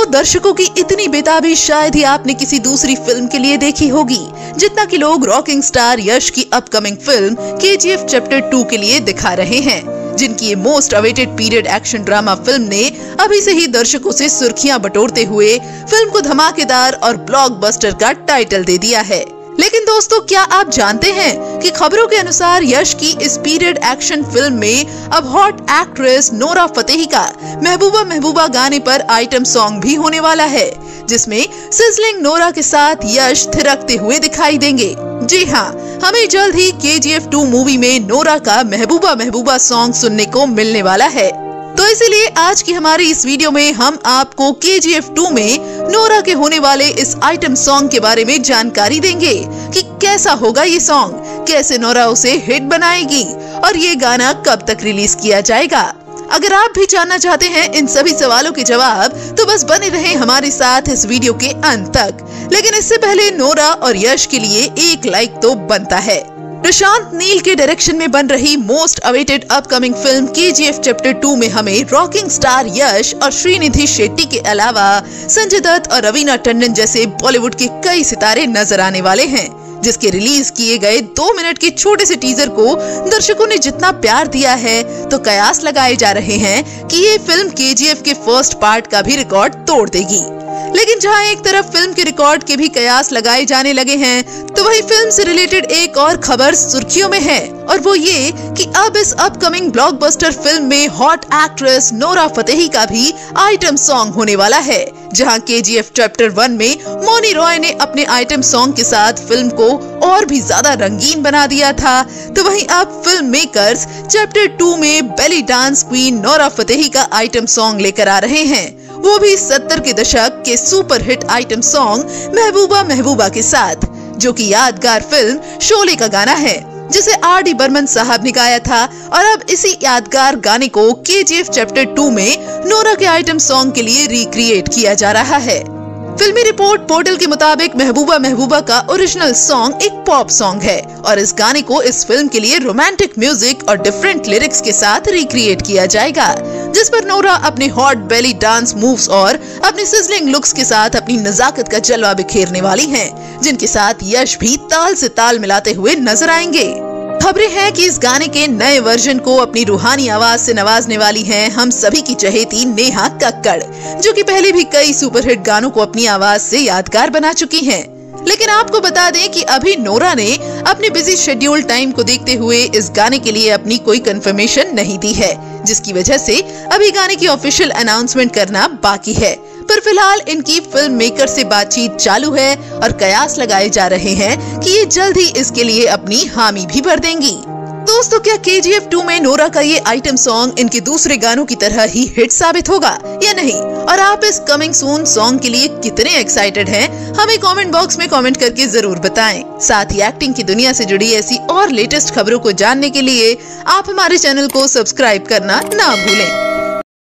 दर्शकों की इतनी बेताबी शायद ही आपने किसी दूसरी फिल्म के लिए देखी होगी, जितना कि लोग रॉकिंग स्टार यश की अपकमिंग फिल्म KGF चैप्टर 2 के लिए दिखा रहे हैं, जिनकी ये most awaited period action drama film ने अभी से ही दर्शकों से सुर्खियां बटोरते हुए फिल्म को धमाकेदार और ब्लॉकबस्टर का टाइटल दे दिया है। लेकिन दोस्तों, क्या आप जानते हैं कि खबरों के अनुसार यश की इस पीरियड एक्शन फिल्म में अब हॉट एक्ट्रेस नोरा फतेही का महबूबा महबूबा गाने पर आइटम सॉन्ग भी होने वाला है, जिसमें सिजलिंग नोरा के साथ यश थिरकते हुए दिखाई देंगे। जी हाँ, हमें जल्द ही KGF 2 मूवी में नोरा का महबूबा महबूबा सॉन्ग सुनने को मिलने वाला है। तो इसीलिए आज की हमारी इस वीडियो में हम आपको KGF 2 में नोरा के होने वाले इस आइटम सॉन्ग के बारे में जानकारी देंगे कि कैसा होगा ये सॉन्ग, कैसे नोरा उसे हिट बनाएगी और ये गाना कब तक रिलीज किया जाएगा। अगर आप भी जानना चाहते हैं इन सभी सवालों के जवाब, तो बस बने रहें हमारे साथ इस वीडियो के अंत तक। लेकिन इससे पहले नोरा और यश के लिए एक लाइक तो बनता है। प्रशांत नील के डायरेक्शन में बन रही most awaited upcoming film KGF chapter 2 में हमें रॉकिंग स्टार यश और श्रीनिधि शेट्टी के अलावा संजय दत्त और रवीना टंडन जैसे बॉलीवुड के कई सितारे नजर आने वाले हैं, जिसके रिलीज किए गए 2 मिनट के छोटे से टीजर को दर्शकों ने जितना प्यार दिया है, तो कयास लगाए जा रहे हैं कि ये फिल्म KGF के फर्स्ट पार्ट का भी रिकॉर्ड तोड़ देगी। लेकिन जहां एक तरफ फिल्म के रिकॉर्ड के भी कयास लगाए जाने लगे हैं, तो वही फिल्म से रिलेटेड एक और खबर सुर्खियों में है, और वो ये कि अब इस अपकमिंग ब्लॉकबस्टर फिल्म में हॉट एक्ट्रेस नोरा फतेही का भी आइटम सॉन्ग होने वाला है। जहां KGF चैप्टर 1 में मौनी रॉय ने अपने आइटम सॉन्ग के साथ फिल्म को और भी ज्यादा रंगीन बना दिया था, तो वहीं अब फिल्म मेकर्स चैप्टर 2 में belly dance queen Nora Fatehi का आइटम सॉन्ग लेकर आ रहे हैं, वो भी 70 के दशक के super hit item song Mehbooba Mehbooba के साथ, जो कि यादगार फिल्म शोले का गाना है, जिसे RD बर्मन साहब ने गाया था। और अब इसी यादगार गाने को KGF चैप्टर 2 में नोरा के आइटम सॉन्ग के लिए रिक्रिएट किया जा रहा है। फिल्मी रिपोर्ट पोर्टल के मुताबिक महबूबा महबूबा का ओरिजिनल सॉन्ग एक पॉप सॉन्ग है, और इस गाने को इस फिल्म के लिए रोमांटिक म्यूजिक और डिफरेंट लिरिक्स के साथ रिक्रिएट किया जाएगा, जिस पर नोरा अपने हॉट बेली डांस मूव्स और अपने सिजलिंग लुक्स के साथ अपनी नजाकत का जलवा बिखेरने वाली हैं, जिनके साथ यश भी ताल से ताल मिलाते हुए नजर आएंगे। खबरें हैं कि इस गाने के नए वर्जन को अपनी रूहानी आवाज से नवाजने वाली हैं हम सभी की चहेती नेहा कक्कड़, जो कि पहले भी कई सुपरहिट गानों को अपनी आवाज से यादगार बना चुकी हैं। लेकिन आपको बता दें कि अभी नोरा ने अपने बिजी शेड्यूल टाइम को देखते हुए इस गाने के लिए अपनी कोई कंफर्मेशन नहीं दी है, जिसकी वजह से अभी गाने की ऑफिशियल अनाउंसमेंट करना बाकी है। पर फिलहाल इनकी फिल्म मेकर से बातचीत चालू है और कयास लगाए जा रहे हैं कि ये जल्द ही इसके लिए अपनी हामी भी भर देंगी। दोस्तों, क्या KGF 2 में नोरा का ये आइटम सॉन्ग इनके दूसरे गानों की तरह ही हिट साबित होगा या नहीं, और आप इस कमिंग सून सॉन्ग के लिए कितने एक्साइटेड हैं, हमें कमेंट बॉक्स में कमेंट करके जरूर बताएं। साथ ही एक्टिंग की दुनिया से जुड़ी ऐसी और लेटेस्ट खबरों को जानने के लिए आप हमारे चैनल को सब्सक्राइब करना ना भूलें।